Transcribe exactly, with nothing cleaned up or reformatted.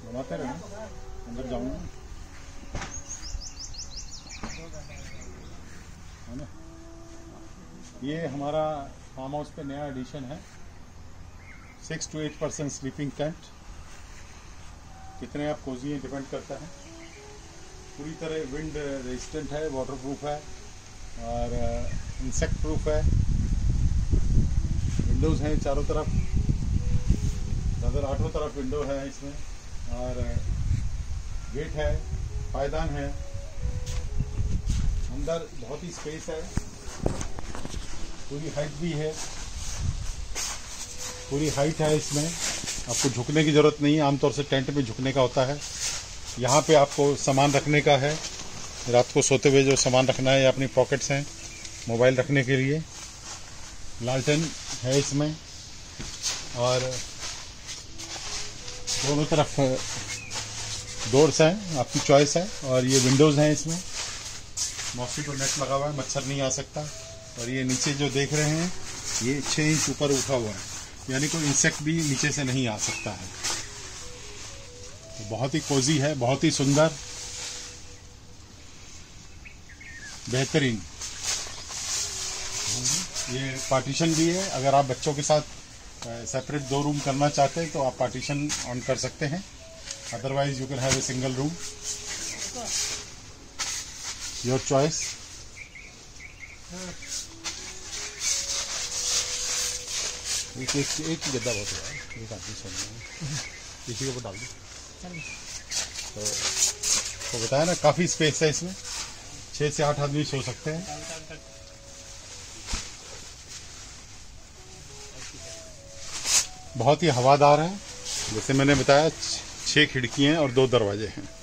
घुमाते रहे, अंदर जाऊंगा है ना। ये हमारा फार्म हाउस पे नया एडिशन है, six two eight percent sleeping tent. कितने आप कोजी हैं डिपेंड करता है। पूरी तरह विंड रेजिस्टेंट है, वाटर प्रूफ है और इंसेक्ट प्रूफ है। विंडोज़ हैं चारों तरफ, नज़र आठों तरफ विंडो है इसमें, और गेट है, पायदान है। अंदर बहुत ही स्पेस है, पूरी हाइट भी है, पूरी हाइट है इसमें। आपको झुकने की ज़रूरत नहीं है, आमतौर से टेंट में झुकने का होता है। यहाँ पे आपको सामान रखने का है, रात को सोते हुए जो सामान रखना है, या अपनी पॉकेट्स हैं मोबाइल रखने के लिए। लालटेन है इसमें, और दोनों तरफ डोर्स हैं, आपकी चॉइस है। और ये विंडोज़ हैं, इसमें मॉस्किटो नेट लगा हुआ है, मच्छर नहीं आ सकता। और ये नीचे जो देख रहे हैं, ये छः इंच ऊपर उठा हुआ है, यानी कोई इंसेक्ट भी नीचे से नहीं आ सकता है। तो बहुत ही कोजी है, बहुत ही सुंदर, बेहतरीन। ये पार्टीशन भी है, अगर आप बच्चों के साथ सेपरेट दो रूम करना चाहते हैं तो आप पार्टीशन ऑन कर सकते हैं, otherwise you can have a single room, your choice. एक एक एक ही गद्दा बहुत है, एक आदमी सोना है, इसी के ऊपर डाल दो। तो, तो बताया ना, काफ़ी स्पेस है इसमें, छः से आठ आदमी सो सकते हैं। बहुत ही हवादार है, जैसे मैंने बताया, छः खिड़कियाँ और दो दरवाजे हैं।